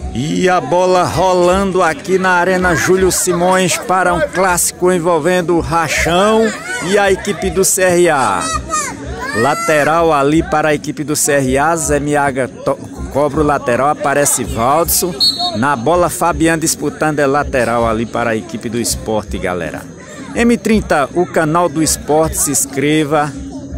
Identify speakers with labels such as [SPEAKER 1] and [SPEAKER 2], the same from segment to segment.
[SPEAKER 1] E a bola rolando aqui na Arena Júlio Simões para um clássico envolvendo o Rachão e a equipe do CRA. Lateral ali para a equipe do CRA, Zé Miaga cobra o lateral, aparece Valdson. Na bola, Fabian disputando é lateral ali para a equipe do Esporte, galera. M30, o canal do Esporte, se inscreva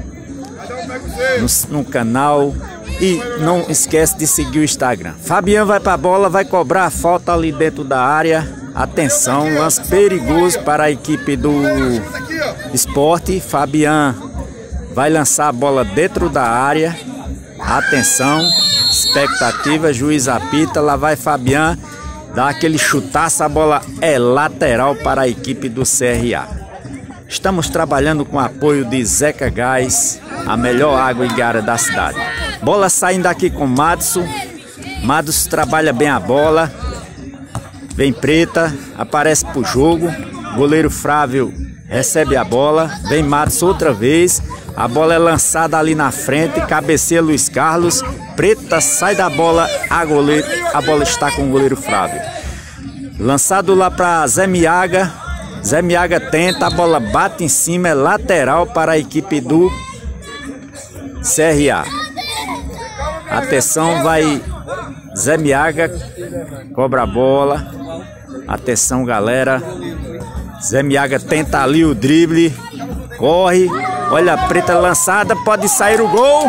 [SPEAKER 1] no canal. E não esquece de seguir o Instagram. Fabian vai para a bola, vai cobrar a falta ali dentro da área. Atenção, lance perigoso para a equipe do Esporte. Fabian vai lançar a bola dentro da área. Atenção, expectativa, juiz apita. Lá vai Fabian, dá aquele chutaço, a bola é lateral para a equipe do CRA. Estamos trabalhando com o apoio de Zeca Gás, a melhor água e gás da cidade. Bola saindo aqui com Madison. Madison trabalha bem a bola. Vem Preta, aparece pro jogo. Goleiro Frávio recebe a bola. Vem Madison outra vez. A bola é lançada ali na frente. Cabeceia Luiz Carlos. Preta sai da bola. A bola está com o goleiro Frávio. Lançado lá para Zé Miaga. Zé Miaga tenta, a bola bate em cima. É lateral para a equipe do CRA. Atenção, vai Zé Miaga, cobra a bola. Atenção, galera. Zé Miaga tenta ali o drible. Corre. Olha a Preta lançada. Pode sair o gol.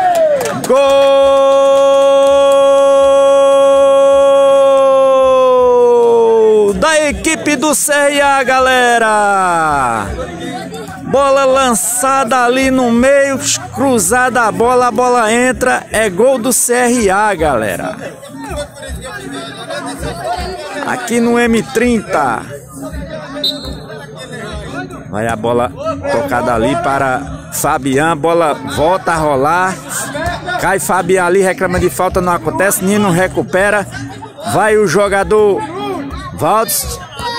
[SPEAKER 1] Gol da equipe do CRA, galera. Bola lançada ali no meio, cruzada a bola entra, é gol do CRA, galera. Aqui no M30. Vai a bola tocada ali para Fabian, bola volta a rolar. Cai Fabian ali, reclama de falta, não acontece, Nino recupera. Vai o jogador Valdes.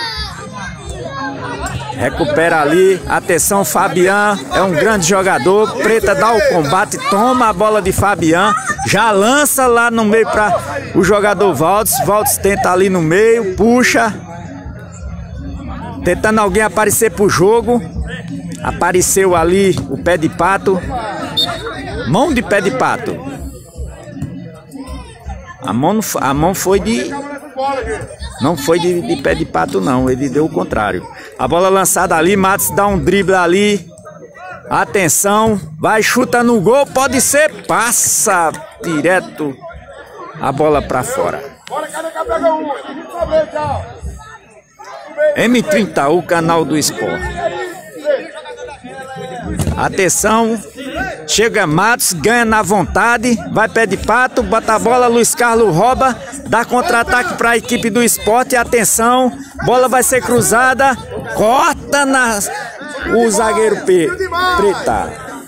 [SPEAKER 1] Recupera ali, atenção, Fabian é um grande jogador. Preta dá o combate, toma a bola de Fabian, já lança lá no meio para o jogador Valdes. Valdes tenta ali no meio, puxa, tentando alguém aparecer pro jogo. Apareceu ali o pé de pato, mão de pé de pato. A mão foi de... Não foi de pé de pato, não. Ele deu o contrário. A bola lançada ali. Matos dá um drible ali. Atenção. Vai, chuta no gol. Pode ser. Passa direto a bola pra fora. M30, o canal do Esporte. Atenção. Chega Matos, ganha na vontade, vai pé de pato, bota a bola, Luiz Carlos rouba, dá contra-ataque para a equipe do Esporte. Atenção, bola vai ser cruzada, corta o zagueiro Preta.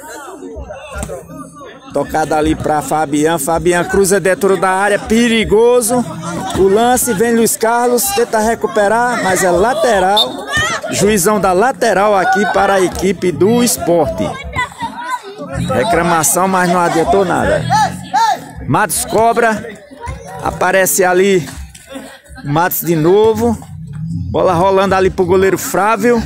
[SPEAKER 1] Tocada ali para Fabian, Fabian cruza dentro da área, perigoso. O lance, vem Luiz Carlos, tenta recuperar, mas é lateral. Juizão da lateral aqui para a equipe do Esporte. Reclamação, mas não adiantou nada. Matos cobra. Aparece ali Matos de novo. Bola rolando ali pro goleiro Frávio.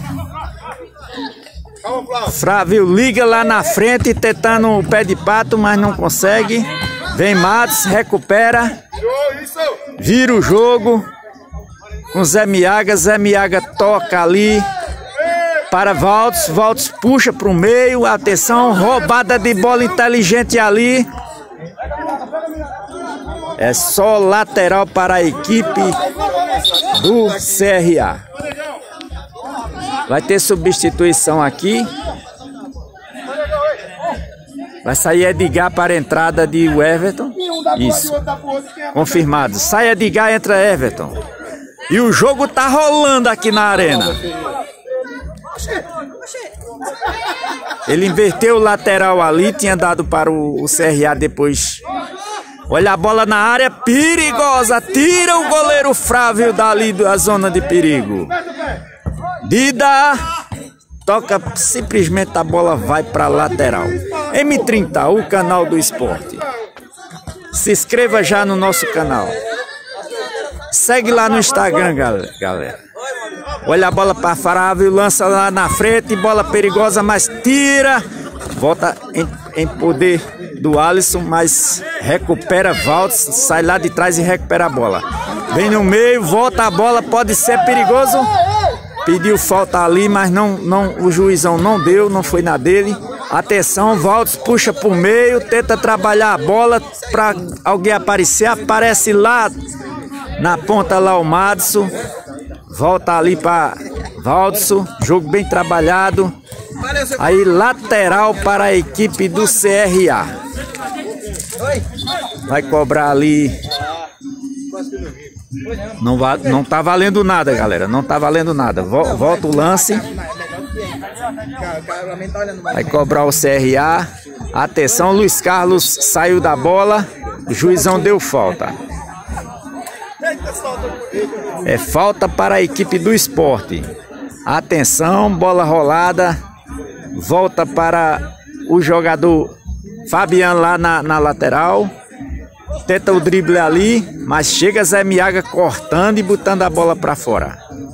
[SPEAKER 1] Frávio liga lá na frente, tentando o pé de pato, mas não consegue. Vem Matos, recupera. Vira o jogo com Zé Miaga. Zé Miaga toca ali para Valdes, Valdes puxa para o meio, atenção, roubada de bola inteligente ali. É só lateral para a equipe do CRA. Vai ter substituição aqui. Vai sair Edgar para a entrada de Everton. Isso, confirmado. Sai Edgar, entra Everton. E o jogo tá rolando aqui na arena. Ele inverteu o lateral ali, tinha dado para o CRA depois. Olha a bola na área, perigosa, tira o goleiro Frávio dali da zona de perigo. Dida toca, simplesmente a bola vai para lateral. M30, o canal do Esporte. Se inscreva já no nosso canal. Segue lá no Instagram, galera. Olha a bola para Flávio, lança lá na frente, bola perigosa, mas tira. Volta em poder do Alisson, mas recupera Valdes, sai lá de trás e recupera a bola. Vem no meio, volta a bola, pode ser perigoso. Pediu falta ali, mas o juizão não deu, não foi na dele. Atenção, Valdes puxa pro meio, tenta trabalhar a bola para alguém aparecer. Aparece lá na ponta lá o Madison. Volta ali para Valdes, jogo bem trabalhado. Aí lateral para a equipe do CRA. Vai cobrar ali. Não tá valendo nada, galera. Não tá valendo nada. Volta o lance. Vai cobrar o CRA. Atenção, Luiz Carlos saiu da bola. O juizão deu falta. É falta para a equipe do Sport. Atenção, bola rolada. Volta para o jogador Fabiano lá na lateral. Tenta o drible ali, mas chega Zé Miaga cortando e botando a bola para fora.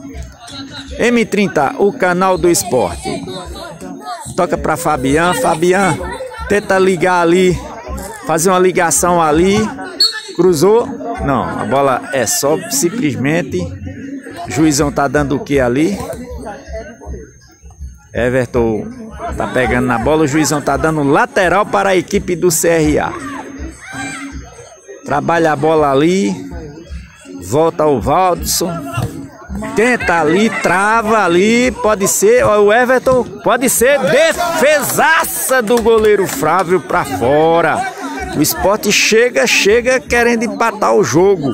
[SPEAKER 1] M30, o canal do esporte. Toca para Fabiano. Fabiano tenta ligar ali, fazer uma ligação ali. Cruzou. Não, a bola é só simplesmente. O juizão tá dando o que ali? Everton tá pegando na bola. O juizão tá dando lateral para a equipe do CRA. Trabalha a bola ali. Volta o Valdson. Tenta ali, trava ali. Pode ser, o Everton. Pode ser defesaça do goleiro Flávio para fora. O Sport chega querendo empatar o jogo.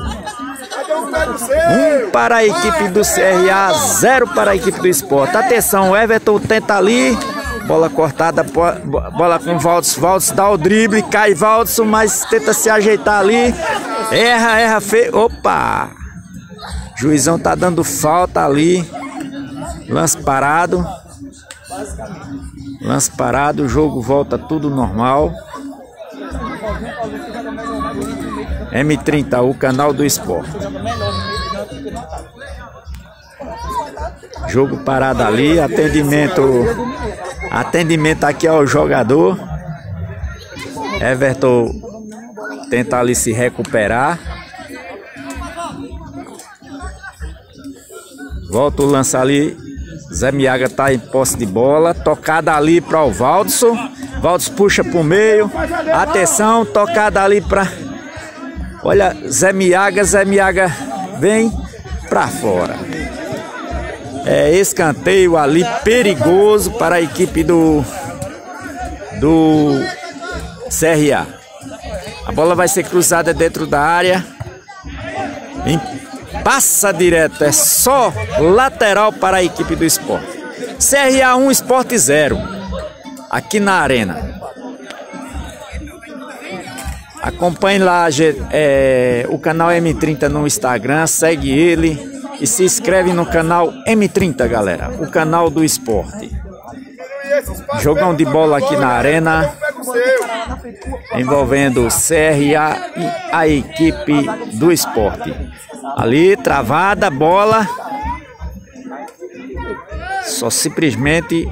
[SPEAKER 1] 1 para a equipe do CRA, 0 para a equipe do Sport. Atenção, o Everton tenta ali. Bola cortada, bola com Valdes. Valdes dá o drible, cai Valdes, mas tenta se ajeitar ali. Erra feio. Opa! Juizão tá dando falta ali. Lance parado. Lance parado, o jogo volta tudo normal. M30, o canal do esporte. Jogo parado ali, atendimento aqui ao jogador. Everton tenta ali se recuperar. Volta o lance ali. Zé Miaga tá em posse de bola. Tocada ali para o Valdson. Valdson puxa pro meio. Atenção, tocada ali para... Olha, Zé Miaga vem para fora. É escanteio ali perigoso para a equipe do CRA. A bola vai ser cruzada dentro da área. Passa direto, é só lateral para a equipe do Sport. CRA 1, Sport 0. Aqui na arena. Acompanhe lá o canal M30 no Instagram, segue ele e se inscreve no canal M30, galera, o canal do esporte. Jogão de bola aqui na arena, envolvendo o CRA e a equipe do esporte. Ali, travada a bola, só simplesmente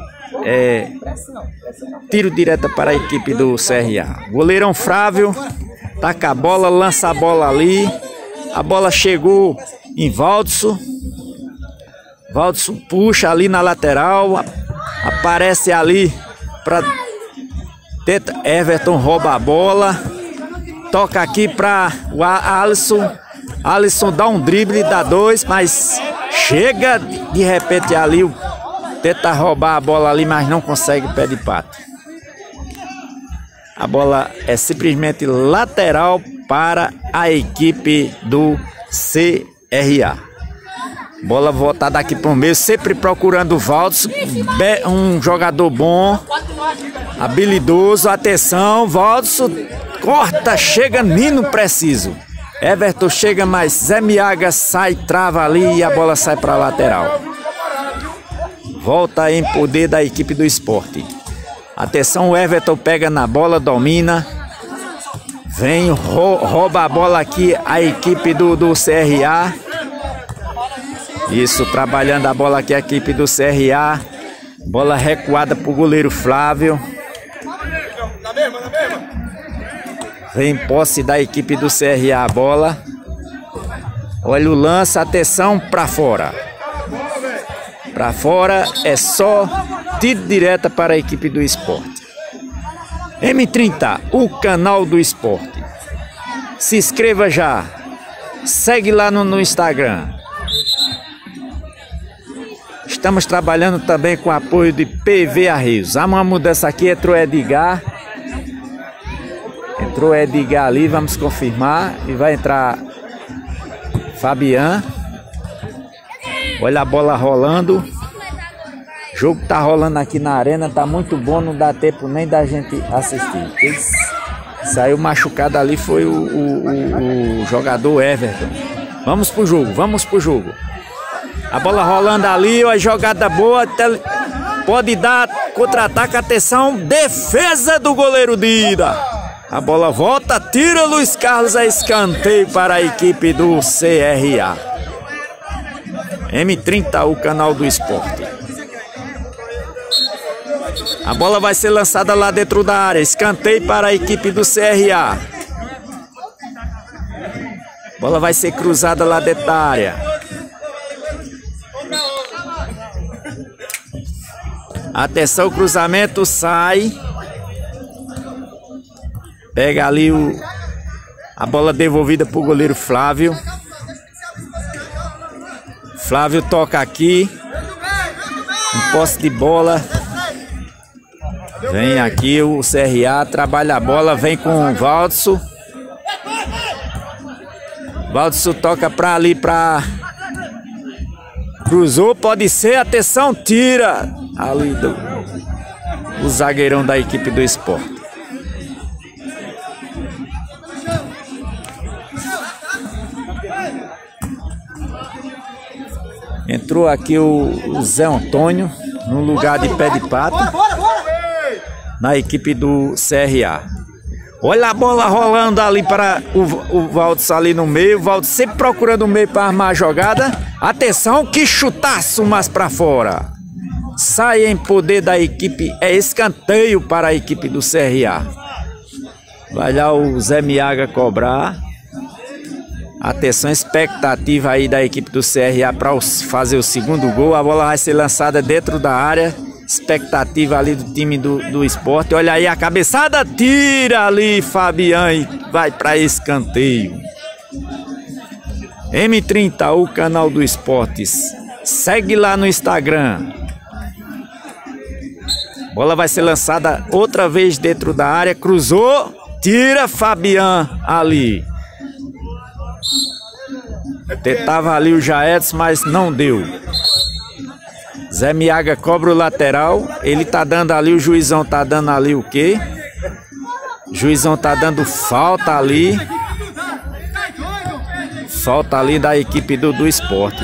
[SPEAKER 1] tiro direto para a equipe do CRA. Goleirão Flávio taca a bola, lança a bola ali. A bola chegou em Valdson. Valdson puxa ali na lateral. Aparece ali para Everton rouba a bola. Toca aqui para o Alisson. Alisson dá um drible, dá 2, mas chega de repente ali. Tenta roubar a bola ali, mas não consegue o pé de pato. A bola é simplesmente lateral para a equipe do CRA. Bola voltada aqui para o meio, sempre procurando o Valdes. Um jogador bom, habilidoso. Atenção, Valdes corta, chega Nino preciso. Everton chega, mas Zé Miaga sai, trava ali e a bola sai para a lateral. Volta em poder da equipe do esporte. Atenção, o Everton pega na bola, domina. Vem, rouba a bola aqui a equipe do CRA. Isso, trabalhando a bola aqui a equipe do CRA. Bola recuada pro goleiro Flávio. Vem em posse da equipe do CRA a bola. Olha o lance, atenção, pra fora. Pra fora é só tiro direta para a equipe do Sport. M30, o canal do esporte. Se inscreva já. Segue lá no Instagram. Estamos trabalhando também com apoio de PV Arreios. A uma mudança aqui, entrou Edgar. Entrou Edgar ali, vamos confirmar. E vai entrar Fabian. Olha a bola rolando. O jogo tá rolando aqui na arena, tá muito bom, não dá tempo nem da gente assistir. Quem saiu machucado ali foi o jogador Everton. Vamos pro jogo, vamos pro jogo. A bola rolando ali, a jogada boa, pode dar contra-ataque, atenção, defesa do goleiro Dida. A bola volta, tira Luiz Carlos, a escanteio para a equipe do CRA. M30, o canal do esporte. A bola vai ser lançada lá dentro da área, escanteio para a equipe do CRA. A bola vai ser cruzada lá dentro da área. Atenção, o cruzamento sai. Pega ali a bola devolvida para o goleiro Flávio. Flávio toca aqui. Em posse de bola. Vem aqui o CRA, trabalha a bola, vem com o Valdson. Valdson toca para ali, para... Cruzou, pode ser, atenção, tira ali o zagueirão da equipe do Sport. Entrou aqui o Zé Antônio no lugar de pé de pato na equipe do CRA. Olha a bola rolando ali para o Valdson ali no meio. O Valdson sempre procurando o meio para armar a jogada. Atenção, que chutaço mais para fora. Sai em poder da equipe. É escanteio para a equipe do CRA. Vai lá o Zé Miaga cobrar. Atenção, expectativa aí da equipe do CRA para fazer o segundo gol. A bola vai ser lançada dentro da área. Expectativa ali do time do Sport. Olha aí a cabeçada, tira ali Fabian e vai para escanteio. M30, o canal do Esportes. Segue lá no Instagram. Bola vai ser lançada outra vez dentro da área. Cruzou, tira Fabian ali. Tentava ali o Jaedson, mas não deu. Zé Miaga cobra o lateral. Ele tá dando ali, o juizão tá dando ali o quê? O juizão tá dando falta ali. Falta ali da equipe do esporte.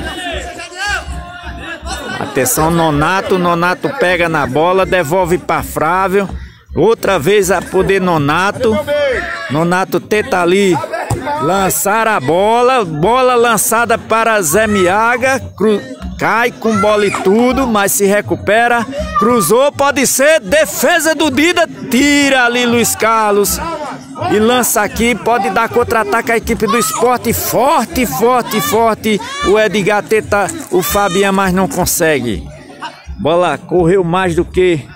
[SPEAKER 1] Atenção, Nonato. Nonato pega na bola, devolve para Flávio. Outra vez a poder Nonato. Nonato tenta ali lançar a bola. Bola lançada para Zé Miaga. Cai com bola e tudo, mas se recupera. Cruzou, pode ser. Defesa do Dida. Tira ali Luiz Carlos. E lança aqui. Pode dar contra-ataque a equipe do Sport. Forte, forte, forte. O Edgar tenta o Fabian, mas não consegue. Bola correu mais do que.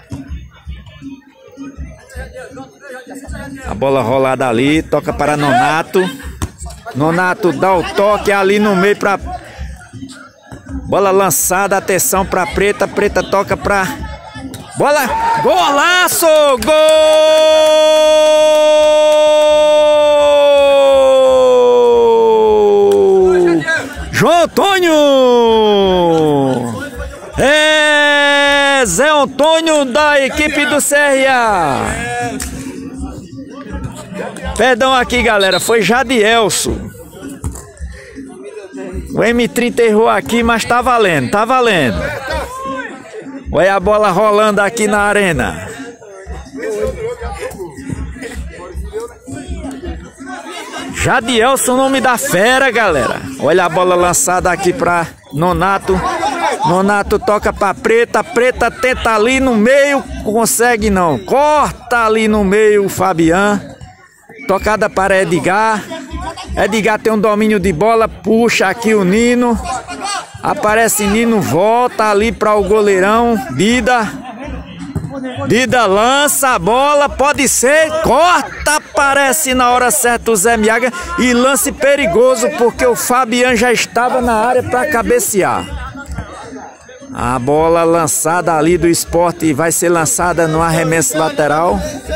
[SPEAKER 1] A bola rolada ali. Toca para Nonato. Nonato dá o toque ali no meio para... Bola lançada, atenção para Preta. Preta toca para... Bola, golaço! Gol! João Antônio! É Zé Antônio da equipe do CRA. Perdão aqui, galera, foi Jadielson. O M30 errou aqui, mas tá valendo, tá valendo. Olha a bola rolando aqui na arena. Jadielson, nome da fera, galera. Olha a bola lançada aqui pra Nonato. Nonato toca pra Preta. Preta tenta ali no meio. Consegue não. Corta ali no meio o Fabian. Tocada para Edgar. Edgar tem um domínio de bola. Puxa aqui o Nino. Aparece Nino. Volta ali para o goleirão. Dida. Dida lança a bola, pode ser, corta, aparece na hora certa o Zé Miaga e lance perigoso porque o Fabian já estava na área para cabecear. A bola lançada ali do Sport vai ser lançada no arremesso lateral.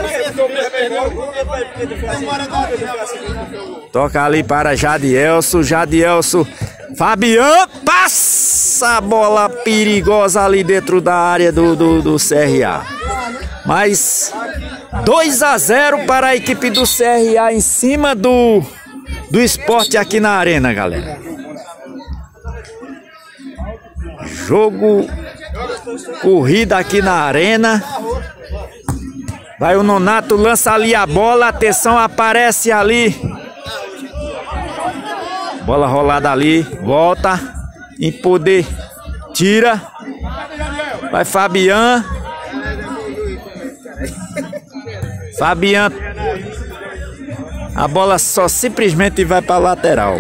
[SPEAKER 1] Toca ali para Jadielso, Jadielso, Fabian passa a bola perigosa ali dentro da área do CRA. Mas 2-0 para a equipe do CRA em cima do Sport aqui na arena, galera. Jogo corrida aqui na arena. Vai o Nonato, lança ali a bola, atenção, aparece ali. Bola rolada ali, volta, em poder, tira. Vai Fabian. Fabian. A bola só simplesmente vai para a lateral.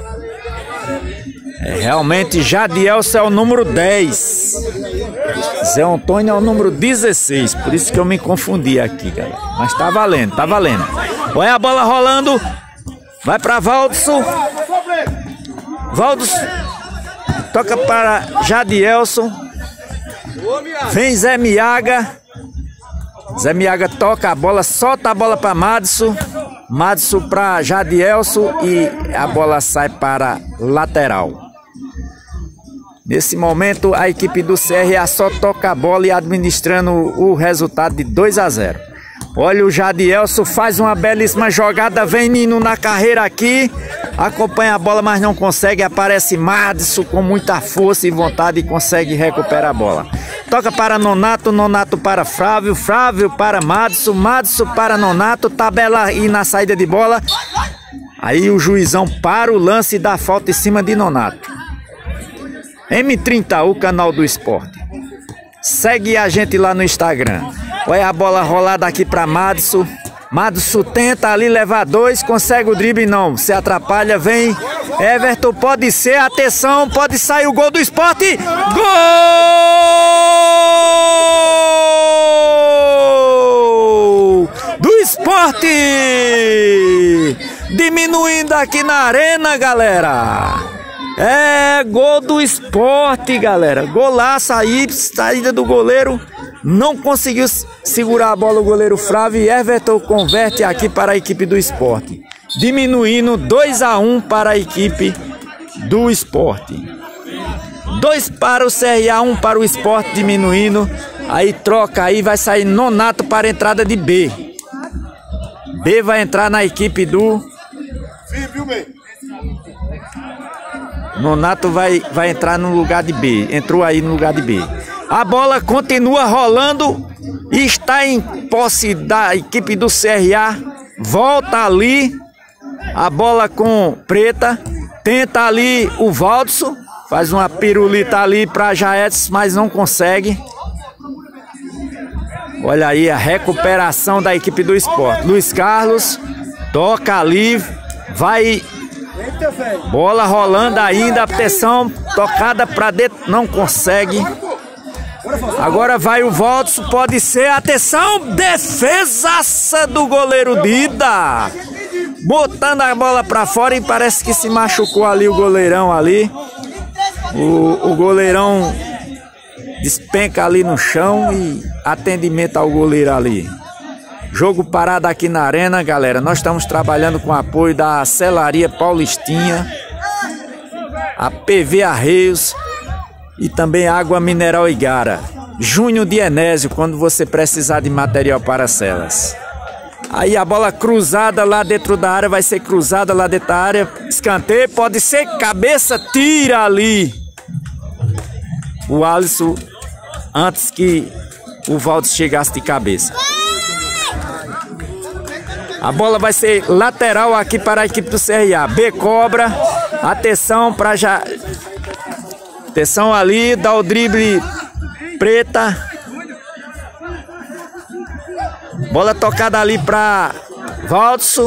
[SPEAKER 1] Realmente Jadielso é o número 10. Zé Antônio é o número 16. Por isso que eu me confundi aqui, galera. Mas tá valendo, tá valendo. Olha a bola rolando. Vai para Valdson. Valdson. Toca para Jadielso. Vem Zé Miaga. Zé Miaga toca a bola, solta a bola para Madison. Madison para Jadielso e a bola sai para lateral. Nesse momento a equipe do CRA só toca a bola e administrando o resultado de 2-0. Olha o Jadielso, faz uma belíssima jogada, vem Nino na carreira aqui. Acompanha a bola, mas não consegue. Aparece Madison com muita força e vontade e consegue recuperar a bola. Toca para Nonato, Nonato para Flávio, Flávio para Madison, Madison para Nonato. Tabela aí na saída de bola. Aí o juizão para o lance e dá falta em cima de Nonato. M30, o canal do esporte. Segue a gente lá no Instagram. Olha a bola rolada aqui para Madison. Madison tenta ali levar 2, consegue o drible, não, se atrapalha, vem Everton, pode ser, atenção, pode sair o gol do Sport. Gol do Sport! Diminuindo aqui na arena, galera. É, gol do Sport, galera. Golaço aí, saída do goleiro. Não conseguiu segurar a bola o goleiro Flávio e Everton converte aqui para a equipe do Sport. Diminuindo 2-1 para a equipe do Sport. 2 para o CRA, 1 para o Sport, diminuindo. Aí troca aí, vai sair Nonato para a entrada de B. B vai entrar na equipe do... Nonato vai entrar no lugar de B. Entrou aí no lugar de B. A bola continua rolando. Está em posse da equipe do CRA. Volta ali. A bola com Preta. Tenta ali o Valdson. Faz uma pirulita ali para Jaetes, mas não consegue. Olha aí a recuperação da equipe do Sport. Luiz Carlos. Toca ali. Vai... Bola rolando ainda, atenção, tocada para dentro, não consegue. Agora vai o Valdson, pode ser, atenção, defesaça do goleiro Dida. Botando a bola para fora e parece que se machucou ali o goleirão ali. O goleirão despenca ali no chão e atendimento ao goleiro ali. Jogo parado aqui na arena, galera. Nós estamos trabalhando com o apoio da Celaria Paulistinha, a PV Arreios e também Água Mineral Igara. Júnior de Enésio, quando você precisar de material para celas. Aí a bola cruzada lá dentro da área, vai ser cruzada lá dentro da área. Escanteio, pode ser cabeça, tira ali o Alisson antes que o Valdes chegasse de cabeça. A bola vai ser lateral aqui para a equipe do CRA. B cobra. Atenção para Atenção ali, dá o drible Preta. Bola tocada ali pra Valdson.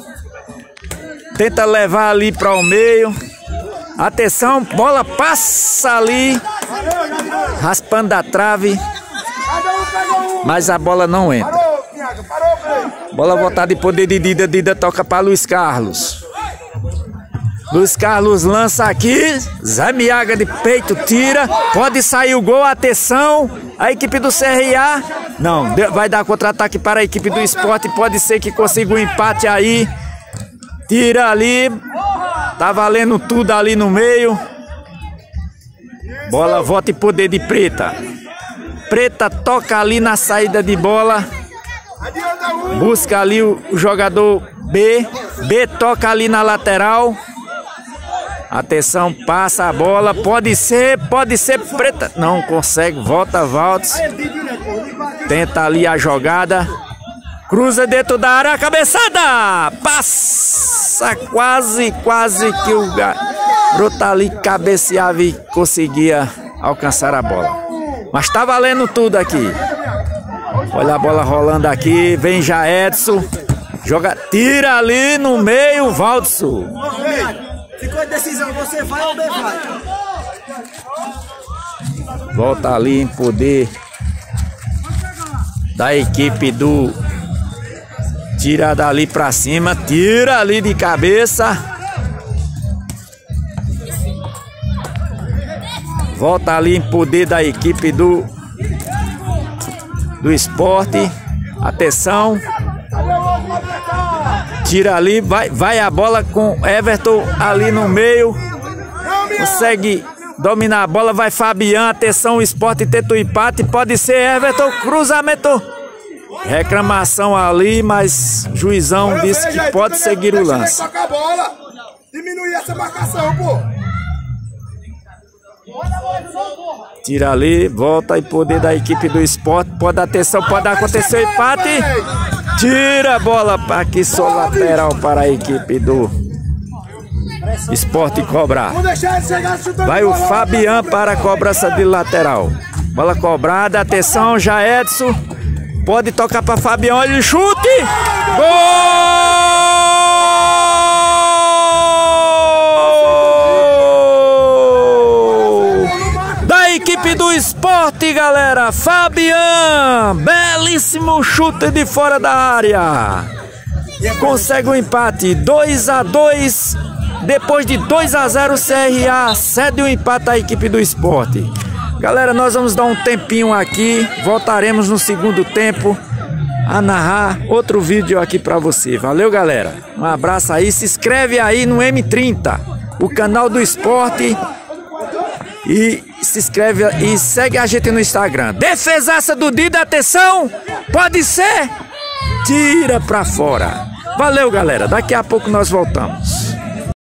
[SPEAKER 1] Tenta levar ali para o meio. Atenção, bola passa ali, raspando a trave. Mas a bola não entra. Bola voltada de poder de Dida. Dida toca para Luiz Carlos. Luiz Carlos lança aqui. Zé Miaga de peito tira. Pode sair o gol. Atenção. A equipe do CRA. Não, vai dar contra-ataque para a equipe do Sport. Pode ser que consiga um empate aí. Tira ali. Tá valendo tudo ali no meio. Bola volta em poder de Preta. Preta toca ali na saída de bola. Busca ali o jogador B. B toca ali na lateral. Atenção, passa a bola. Pode ser Preta. Não consegue. Volta Valdes. Tenta ali a jogada. Cruza dentro da área. Cabeçada. Passa quase que o garoto ali cabeceava e conseguia alcançar a bola. Mas tá valendo tudo aqui. Olha a bola rolando aqui. Vem já Edson. Joga, tira ali no meio, Valdson.
[SPEAKER 2] Ficou a decisão, você vai ou B vai?
[SPEAKER 1] Volta ali em poder da equipe do... Tira dali pra cima, tira ali de cabeça. Volta ali em poder da equipe do Sport. Atenção. Tira ali, vai a bola com Everton ali no meio. Consegue dominar a bola, vai Fabian. Atenção, o Sport tenta o empate. Pode ser Everton, cruzamento. Reclamação ali, mas juizão disse que pode seguir o lance.
[SPEAKER 2] Diminuir essa marcação, pô.
[SPEAKER 1] Tira ali, volta em poder da equipe do Sport. Pode atenção, pode acontecer o empate. Tira a bola aqui, só lateral para a equipe do Sport cobrar. Vai o Fabian para a cobrança de lateral. Bola cobrada, atenção, já Edson. Pode tocar para Fabian, olha o chute! Gol! Da equipe do Sport, galera! Fabian! Belíssimo chute de fora da área! Consegue o empate, 2-2. Depois de 2-0, o CRA cede o empate à equipe do Sport. Galera, nós vamos dar um tempinho aqui, voltaremos no segundo tempo a narrar outro vídeo aqui pra você. Valeu, galera. Um abraço aí, se inscreve aí no M30, o canal do Sport, e se inscreve e segue a gente no Instagram. Defesaça do Dida, atenção, pode ser, tira pra fora. Valeu, galera, daqui a pouco nós voltamos.